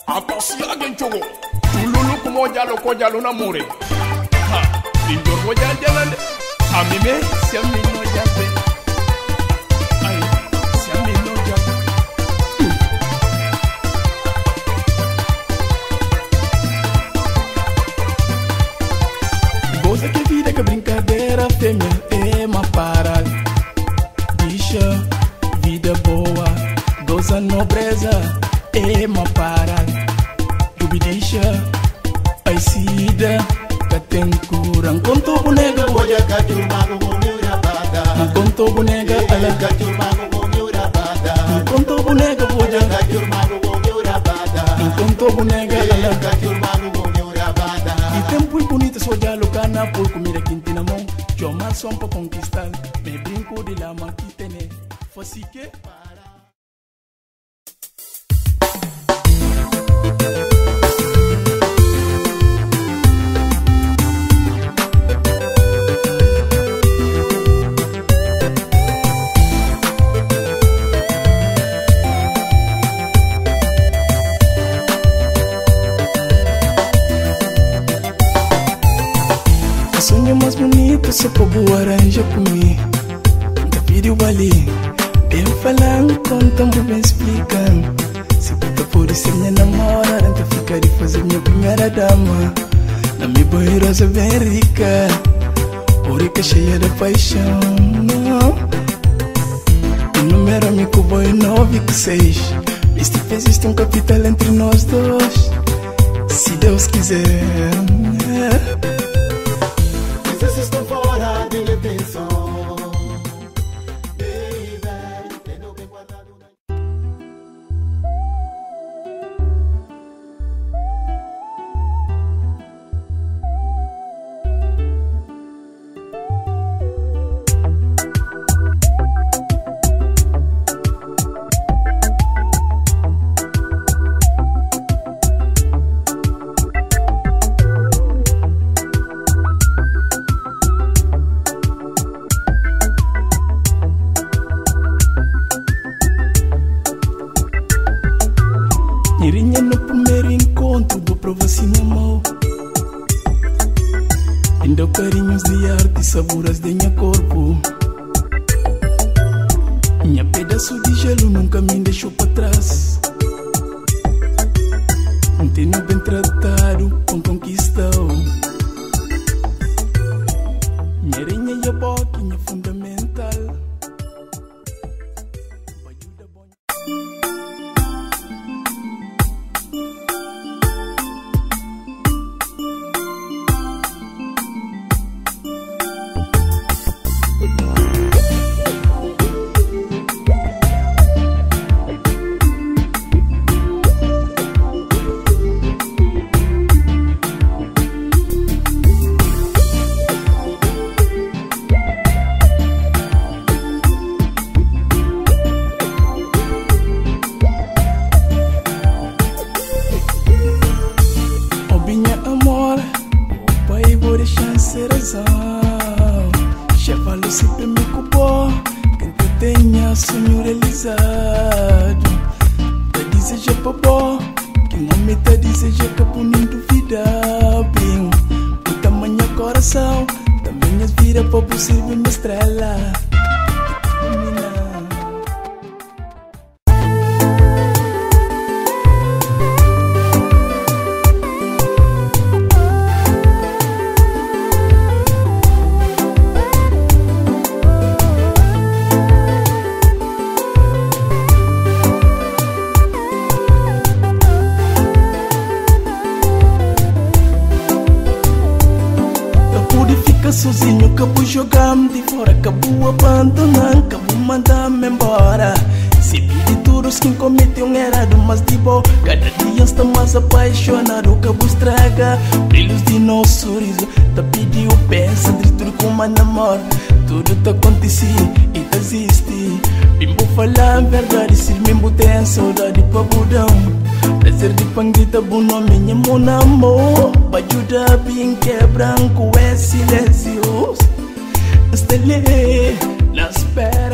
Akosia genchogo tululu kumo jalo ko jalo na mure ha injor mo jalande amime siami no jabe ay siami no jabe goza que vida que brincadeira fêmea é uma paral bicha vida boa goza nobreza é uma paral Jubidisha, ai sida, katen kurang konto bunega boya kajurmago gonyura bada. Konto bunega ala kajurmago gonyura bada. Konto bunega boya kajurmago gonyura bada. Konto bunega ala kajurmago gonyura bada. E tempo bonito soja locana por comida quintina mão. Eu mal som pra conquistar, me brinco de lama que tene. Fosse que sonho mais bonito só pra boa aranja comigo. Da vídeo ali, bem falando, contando, bem explicando. Se puta por ser minha namorada, então ficar e fazer minha primeira dama. Na minha boirosa bem rica, rica cheia de paixão. O número amigo boy 956. Este fez existe capital entre nós dois. Se Deus quiser. Estão fora de detenção, baby, tenho bem guardado na... Irinha no primeiro encontro, vou provar assim no mal. Ainda carinhos de arte, saboras de minha corpo. Minha pedaço de gelo nunca me deixou para trás. Um tenho bem tratado, com conquistão. Minha arinha e a boca, minha fundamental. Chevalo sempre me culpou, quem te tenha sonho realizado. Te deseja babó, quem homem te deseja que por nem duvidar. Bem, o tamanho coração, também as vira para possível uma estrela. Sozinho, acabou jogando de fora, acabou abandonando, acabou mandando-me embora. Se pedi tudo quem cometeu um errado, mas de boa, cada dia está mais apaixonado. Acabou estraga brilhos de nosso sorriso. Tá pediu pensa de tudo como a namora. Tudo tá acontecendo e tá existe. Bimbo falar a verdade, se mesmo tem saudade pra budão. Prazer de panguita, bom nome, minha mon amor. Pra ajudar bem que é branco, é silencioso. Estelê, nas pernas.